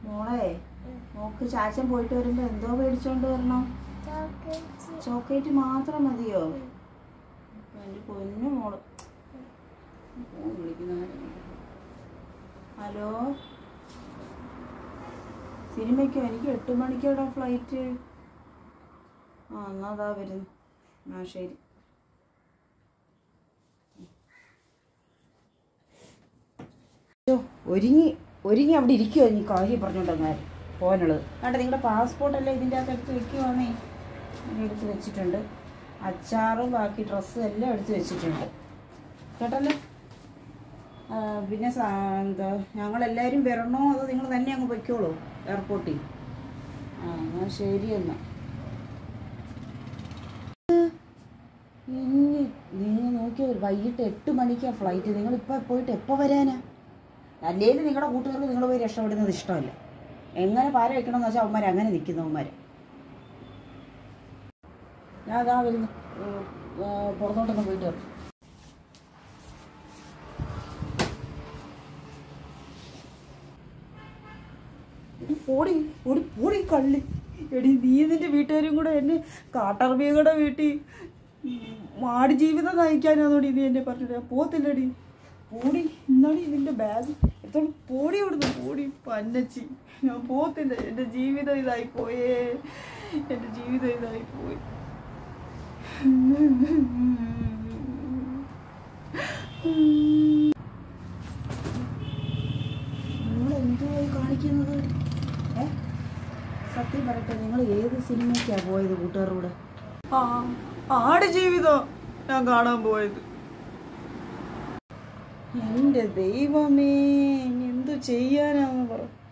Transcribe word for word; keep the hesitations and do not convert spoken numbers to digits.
മോളെ മോക്ക് ചാച്ചൻ പോയിട്ട് വരുമ്പോ എന്തോ മേടിച്ചോണ്ട് വരണം? ചോക്ലേറ്റ് മാത്രം മതിയോ? എന്റെ പൊന്നു മോള്. ഹലോ, സിനിമയ്ക്കോ? എനിക്ക് എട്ട് മണിക്കോടാ ഫ്ലൈറ്റ്. ആ എന്നാ അതാ വരുന്നു. ആ ശരി. ഒരുങ്ങി ഒരുങ്ങി അവിടെ ഇരിക്കുമോ? നീ കാര്യം പറഞ്ഞോണ്ടെന്നാൽ പോകാനുള്ളത് കണ്ടേ. നിങ്ങളുടെ പാസ്പോർട്ടല്ലേ ഇതിൻ്റെ അകത്ത് എടുത്ത് വെക്കുവാന്നേ. എടുത്ത് വെച്ചിട്ടുണ്ട്. അച്ചാറും ബാക്കി ഡ്രസ്സും എല്ലാം എടുത്ത് വെച്ചിട്ടുണ്ട് കേട്ടല്ലേ. പിന്നെ എന്താ, ഞങ്ങളെല്ലാവരും വരണോ അതോ നിങ്ങൾ തന്നെ അങ്ങ് പൊയ്ക്കോളൂ എയർപോർട്ടിൽ? ആ എന്നാൽ ശരി. എന്നാൽ ഇനി നിങ്ങൾ നോക്കിയോ, വൈകിട്ട് എട്ട് മണിക്കാണ് ഫ്ലൈറ്റ്. നിങ്ങളിപ്പോൾ പോയിട്ട് എപ്പോൾ വരാനാ? അല്ലേലും നിങ്ങളുടെ കൂട്ടുകാർക്ക് നിങ്ങൾ പോയി രക്ഷപ്പെടുന്നത് ഇഷ്ടമല്ല. എങ്ങനെ പാര വെക്കണമെന്ന് വെച്ചാൽ അവന്മാർ അങ്ങനെ നിൽക്കുന്നവന്മാർ. ഞാൻ അതാ വരുന്നു, പുറത്തോട്ടൊന്ന് പോയിട്ട് വരും. പോടി ഓടി പോടി കള്ളി. എടി നീ നിന്റെ വീട്ടുകാരും കൂടെ എന്നെ കാട്ടറബിയുടെ വീട്ടിൽ മാടി ജീവിതം നയിക്കാനാന്നോടി നീ എന്നെ പറഞ്ഞിട്ട് പോത്തില്ലടി. പോടി ഇന്നാടി നിന്റെ ബാഗ് എത്തോളം പോടി അവിടുന്ന് പോടി പന്നച്ചി. ഞാൻ പോത്തില്ല. എൻ്റെ ജീവിതം ഇതായി പോയേ. എൻ്റെ ജീവിതം ഇതായി പോയി. നിങ്ങളെന്തുവായി കാണിക്കുന്നത്? ഏ സത്യം പറയട്ടെ, നിങ്ങൾ ഏത് സിനിമയ്ക്കാണ് പോയത് കൂട്ടുകാരുടെ? ആ ആട് ജീവിതം ഞാൻ കാണാൻ പോയത്. എൻ്റെ ദൈവമേ, എന്തു ചെയ്യാനാന്ന് പറ.